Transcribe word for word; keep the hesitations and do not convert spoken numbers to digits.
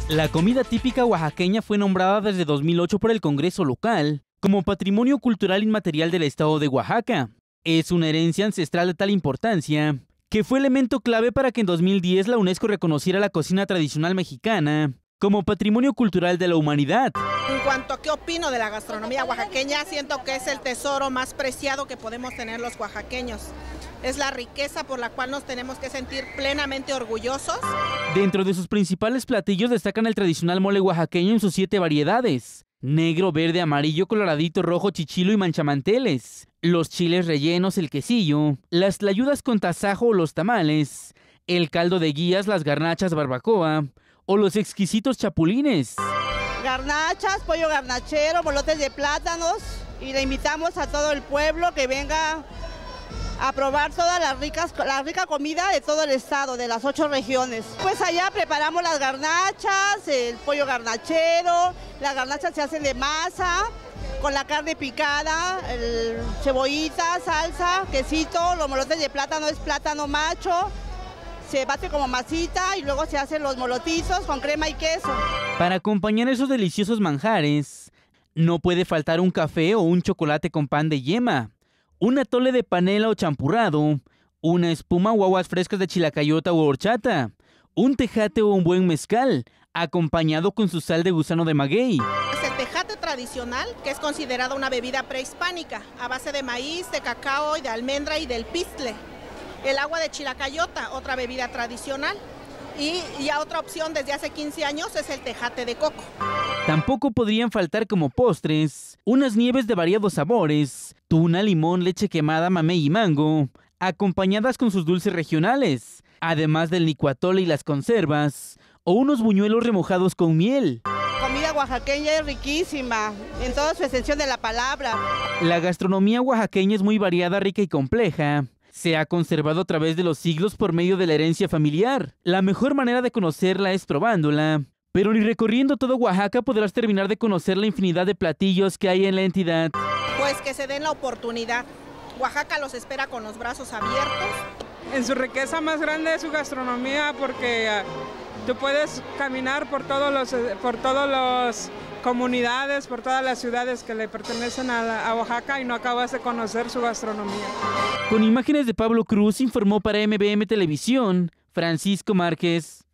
La comida típica oaxaqueña fue nombrada desde dos mil ocho por el Congreso local como Patrimonio Cultural Inmaterial del Estado de Oaxaca. Es una herencia ancestral de tal importancia que fue elemento clave para que en dos mil diez la UNESCO reconociera la cocina tradicional mexicana como Patrimonio Cultural de la Humanidad. En cuanto a qué opino de la gastronomía oaxaqueña, siento que es el tesoro más preciado que podemos tener los oaxaqueños. Es la riqueza por la cual nos tenemos que sentir plenamente orgullosos. Dentro de sus principales platillos destacan el tradicional mole oaxaqueño en sus siete variedades: negro, verde, amarillo, coloradito, rojo, chichilo y manchamanteles, los chiles rellenos, el quesillo, las tlayudas con tasajo o los tamales, el caldo de guías, las garnachas barbacoa o los exquisitos chapulines. Garnachas, pollo garnachero, molotes de plátanos, y le invitamos a todo el pueblo que venga a probar toda la, ricas, la rica comida de todo el estado, de las ocho regiones. Pues allá preparamos las garnachas, el pollo garnachero, las garnachas se hacen de masa, con la carne picada, el cebollita, salsa, quesito, los molotes de plátano es plátano macho, se bate como masita y luego se hacen los molotitos con crema y queso. Para acompañar esos deliciosos manjares, no puede faltar un café o un chocolate con pan de yema, un atole de panela o champurrado, una espuma o aguas frescas de chilacayota o horchata, un tejate o un buen mezcal, acompañado con su sal de gusano de maguey. Es el tejate tradicional, que es considerada una bebida prehispánica, a base de maíz, de cacao y de almendra y del pistle. El agua de chilacayota, otra bebida tradicional. Y ya otra opción desde hace quince años es el tejate de coco. Tampoco podrían faltar como postres unas nieves de variados sabores, tuna, limón, leche quemada, mamey y mango, acompañadas con sus dulces regionales, además del licuatole y las conservas, o unos buñuelos remojados con miel. Comida oaxaqueña es riquísima, en toda su extensión de la palabra. La gastronomía oaxaqueña es muy variada, rica y compleja. Se ha conservado a través de los siglos por medio de la herencia familiar. La mejor manera de conocerla es probándola. Pero ni recorriendo todo Oaxaca podrás terminar de conocer la infinidad de platillos que hay en la entidad. Pues que se den la oportunidad. Oaxaca los espera con los brazos abiertos. En su riqueza más grande es su gastronomía, porque uh, tú puedes caminar por todos los, por todos los comunidades, por todas las ciudades que le pertenecen a, la, a Oaxaca y no acabas de conocer su gastronomía. Con imágenes de Pablo Cruz, informó para M B M Televisión, Francisco Márquez.